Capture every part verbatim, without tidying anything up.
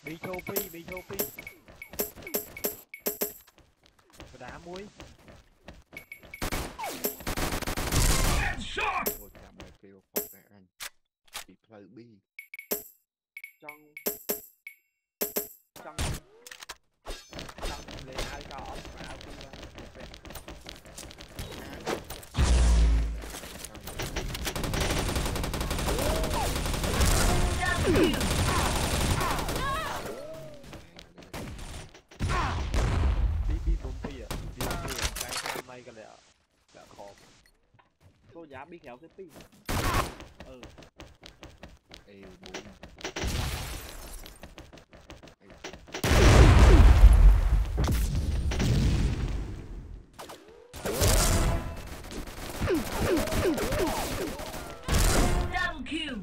bị châu phi bị châu phi đá muối Ôi chà mày kêu phật này anh bị play bi trong trong trong lấy ai cho ốc và áo phi ra bị bị bốn phi à bị bốn phi à cái cái này cái lẹ lẹ khó tôi giá biết khéo cái pin ừ ê bốn Double kill.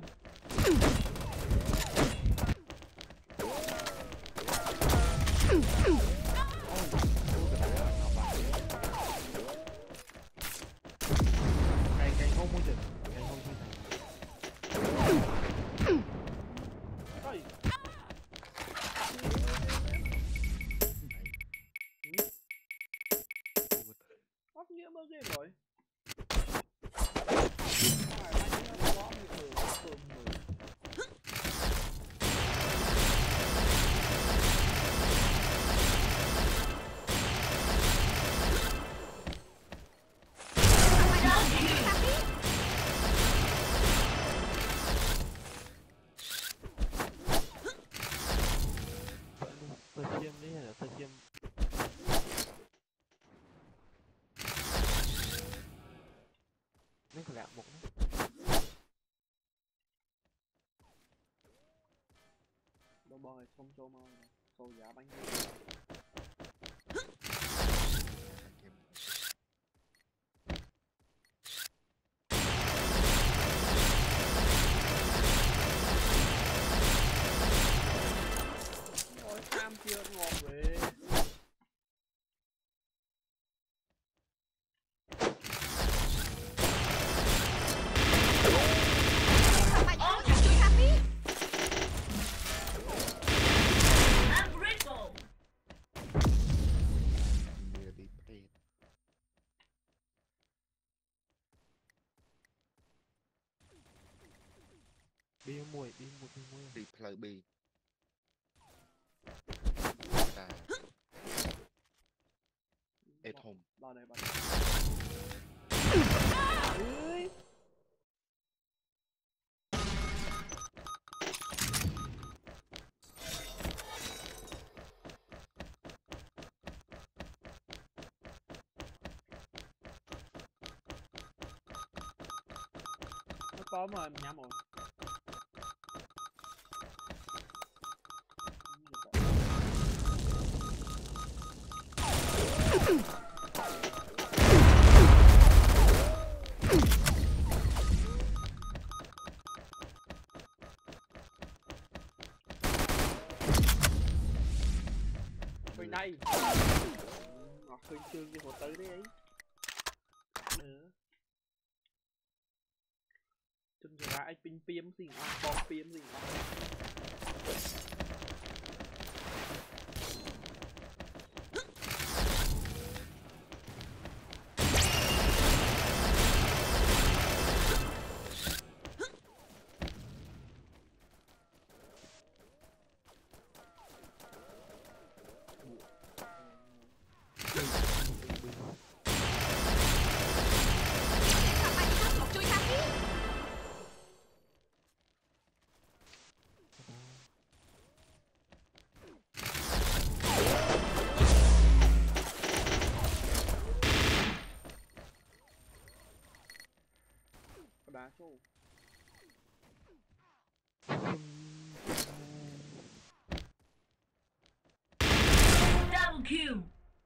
cái cái không muốn được cái không như này thôi ốc nghĩa mơ game rồi phải bánh nó có một người thường người tôi chiêm đấy là tôi chiêm mấy cái lẹ một đâu bò không cho mau sâu giá bánh ôi cam chưa ngon về Unbreakable. mưa đi play đi muối đi một đi muối đi play bi là ê thùng vào đây vào ơi nó có mà nhắm rồi bên đây ngọt khơi chương cho hồ tới đấy ấy nữa chân ra anh pin piếm gì ngon bom piếm gì ngon đá số Double kill.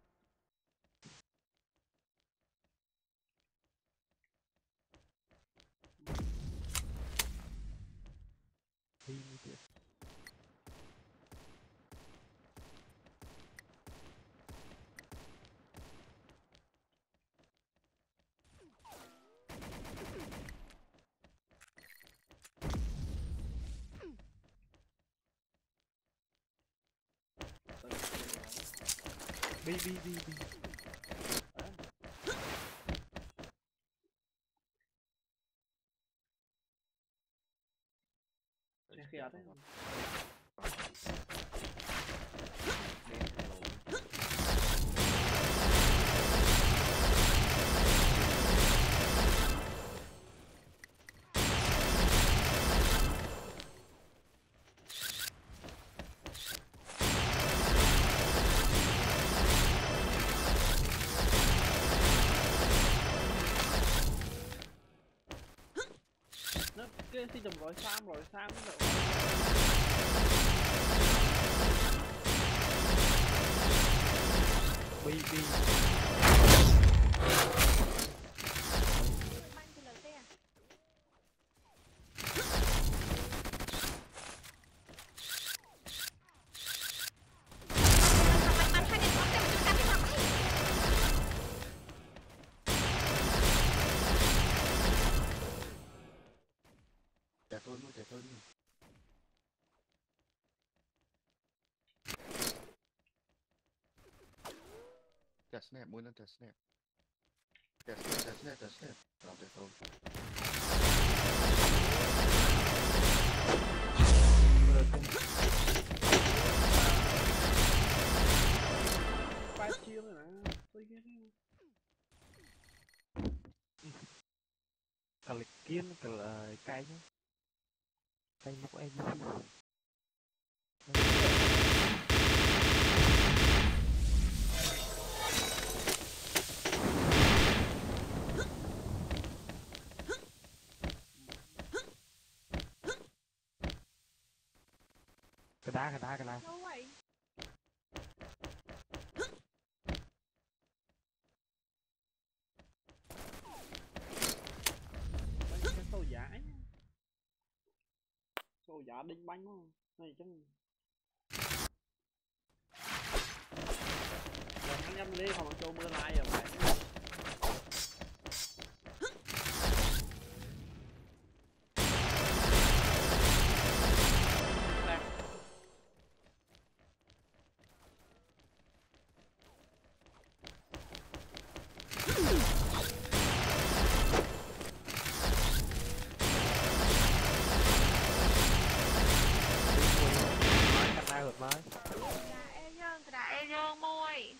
đi như thế bi bi bi bi Xe khẹt đấy. Nó cái xin đồng rồi sam rồi sam nó được. bi bi Banh từ lượt xe. Banh hai điện thoại để mà chúng ta biết làm ấy. Chạy thôi luôn, chạy thôi luôn. Chạy snap, muốn lên chạy snap. Chạy snap, chạy snap, chạy snap. Rồi chạy thôi. Ba chiêu rồi nè. Tôi ghét thế. cả lịch kiên cả là cây nhá cây nó có em cái đá cái đá cái đá Đâu vậy? Banh cái sâu giả ấy. Sâu giả đinh banh quá. Này chứ. Rồi anh em đi không cho mưa lai rồi vậy. cắt đá rồi mới Là e nhơn, là e nhơn môi.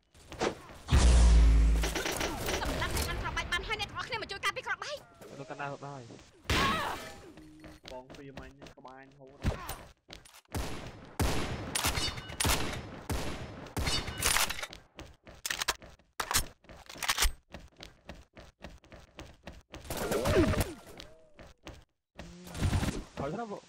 Cầm lăng này ăn khóc bạch bắn hai điện thoại này mà chui ca bị khóc bay. nó cắt đá rồi mới Còn phim anh các bạn hô đâu. khỏi nó bộ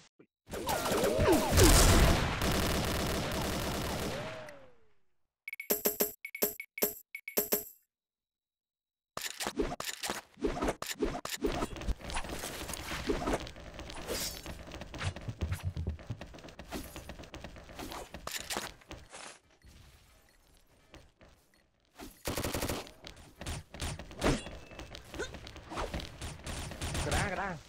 cái đá cái đá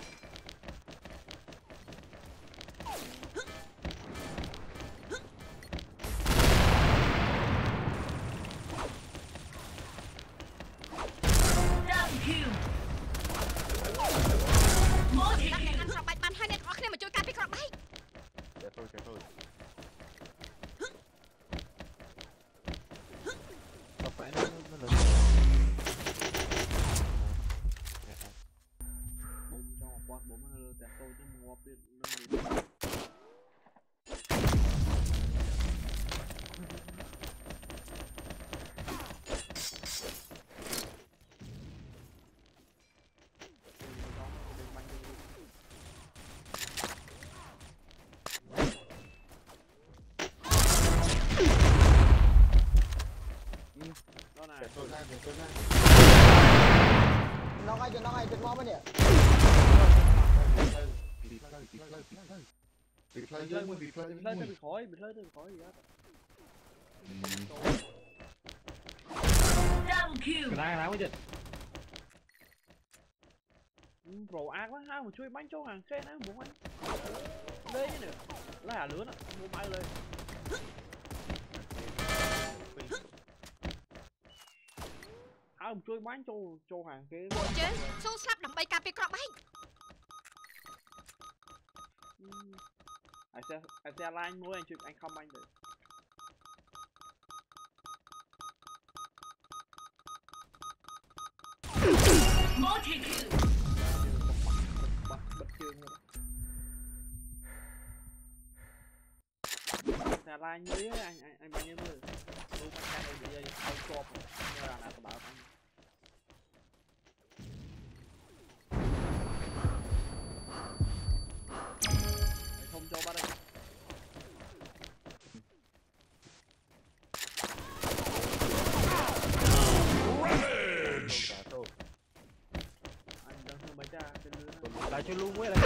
Double kill. Multi Lăng này kill. ăn khóc bạch bắn hai điện thoại này mà chui ca bị khóc bay. Chạy thôi, chạy thôi. không phải nó nó lực Bụng cho một quạt bụng nó lơ tẹt tôi chứ ngọt đi nâng đi. Đó này. Chạy thôi ra, chạy thôi ra. Nó ngay nó ngay mo bên nhỉ? Bị play, bị play, bị play. Bị play Bị lên, lên bị play bị lên. lên bị khói, bị lên bị khói gì đó. Double kill. cái đá cái đá mới chết Pro ác quá ha, mà chui bánh cho hàng xe nữa bố anh. Đây nữa. Là lứa nè, mua bay lên. ông chui bán châu châu hàng kia. Chế, xô slap đầm bay cà phê crop bay. Anh sẽ anh sẽ line mỗi anh chụp anh không anh được. Multi-kill. Bật bật chương rồi. Sẽ line dưới anh anh anh bao nhiêu người. Tôi phải cái này bị không cọp. Như là nào tôi bảo anh. Không cho bắt đây. Anh đang thưa mấy cha trên lưới. Lại cho luôn mới lại.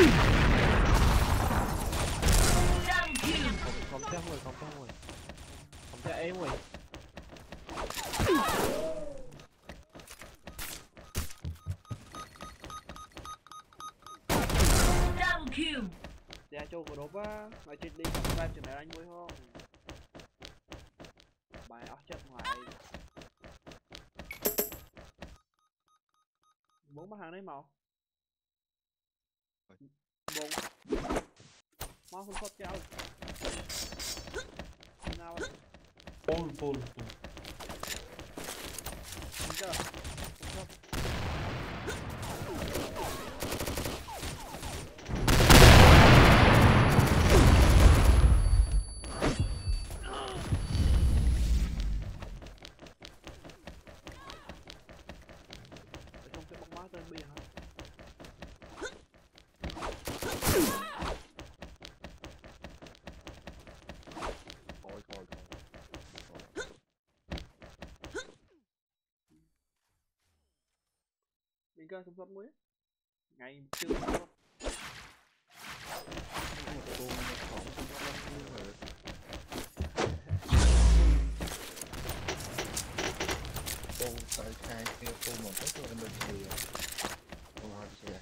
Double kill. Không không theo người, không theo người. Không theo em người. Double kill. Dạ cho của đốp á, mà chết đi không ra chuyện này anh vui không? Bài óc chết ngoài. Bốn mắt hàng đấy màu. Bốn. Mau không sót nhau. Nào đây. Full, full, full. Không chưa? Không cái bóng má tên bia hả? Coi coi coi. Mình cơ sống sót muối. Ngày chưa sống. Cô tại khai kia cô một cái tôi bên thì cô hỏi sẽ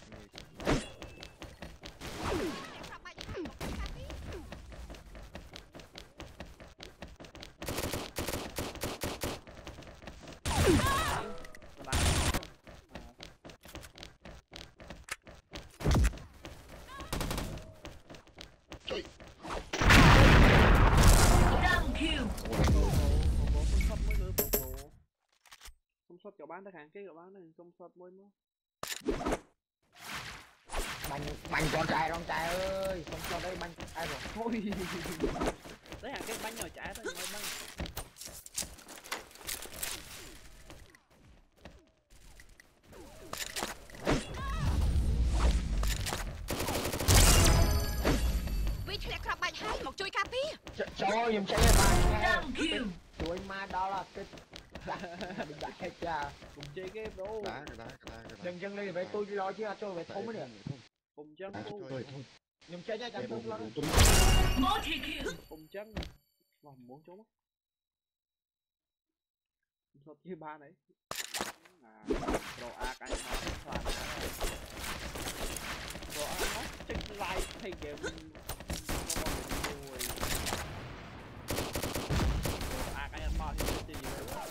Double kill. Không sót cho bán tới hàng cái của bán này không sót môi mất. Bánh bánh con trai con trai ơi, không cho đây bánh ai rồi. Thôi. Tới hàng cái bánh nhỏ trả tới mấy bánh. Viធ្លាក់គ្រាប់បាច់ហើយមកជួយការពារ Trời ơi, em chạy mà Double kill. chuối ma đó là cái mình đã hết cha. Cùng chơi game đâu. đá cái đá cái đá cái đá. Đừng chân đi về tôi lo chứ cho về thốn mới được. Cùng chân Đá cô. thôi thôi. Nhưng chơi nha chẳng tôi lo. Multi-kill. Cùng chân. Lòng muốn trốn. Không sót chia ba đấy. À, đồ A cái nó là đồ A nó check like thay game. À cái anh mò thì gì vậy?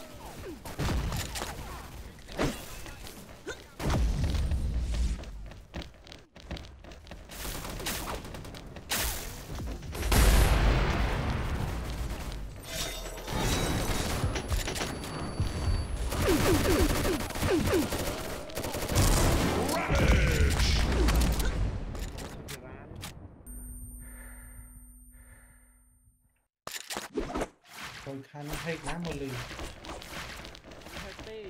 Tôi khăn nó hết ná một lì. Happy.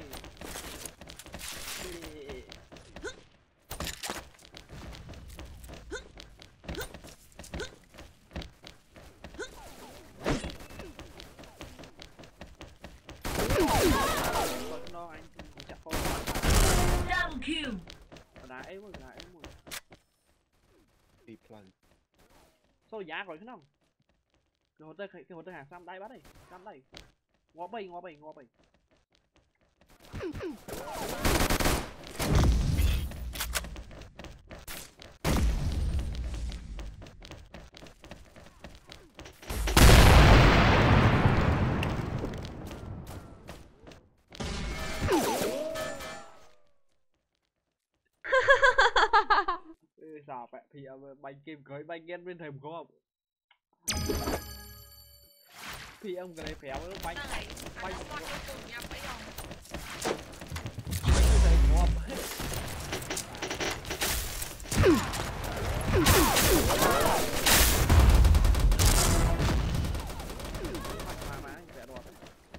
Nó anh chặt con. Double kill. Đá em rồi, đá em rồi. Đi plan. Sao giá rồi thế nào? Cái hộp tơ cái hộp tơ hàng xăm đây bắt đây, xăm đây. Ngó bầy, ngó bầy, ngó bầy. sao vậy thì bánh kim cưới bánh gen bên thềm không thì ông cái này phéo với bánh Này, bánh anh con cho cùng nhau phải không? cái thềm không mà mà anh vẽ đọt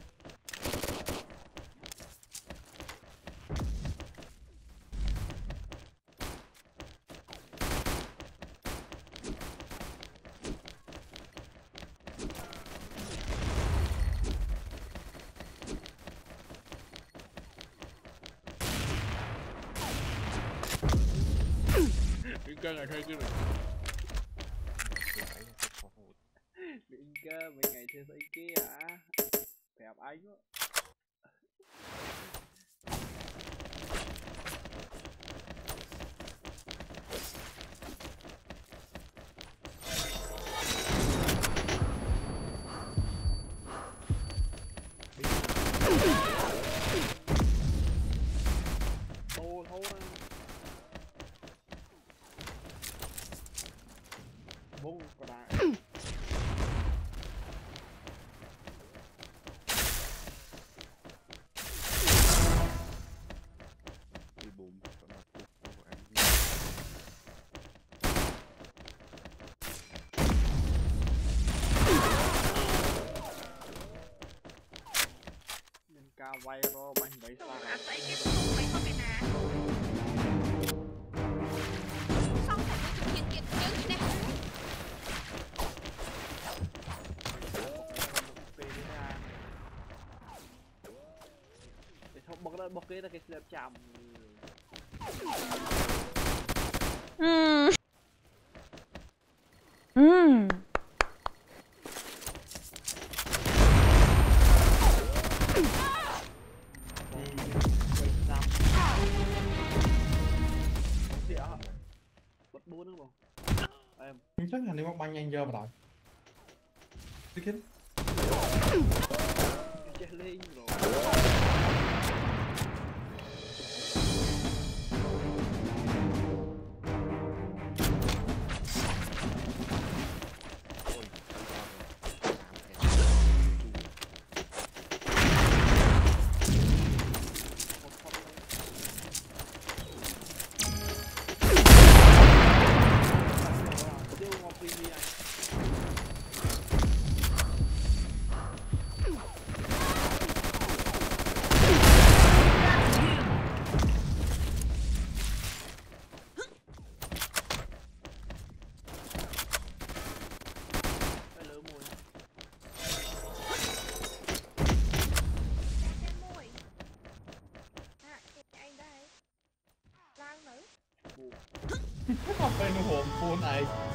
Đừng cơ ngày thuê chứ rồi Đừng cơ mấy ngày thuê giấy kia hả Đẹp anh á Tô thấu ra Bông quả đá đi bùm còn mặt cục của anh mình cao vay ro bánh bấy Tụi sao anh thấy cái tụi mày có cái nà. Xong rồi tôi kiện kiện chứng nè. để không bọc ra bọc cái là cái slap chạm Ừm. Ừm. bật bốn nữa không em Nhưng chắc là nếu mà banh nhanh giờ mà đợi. Đi kiến. chết lên rồi ôi ăn con rồi tám thẻ một phong tiêu ngọc phi đi anh phải lỡ mùi Em môi. À, anh đây. Lan nữ. Không phải nó hồn full này.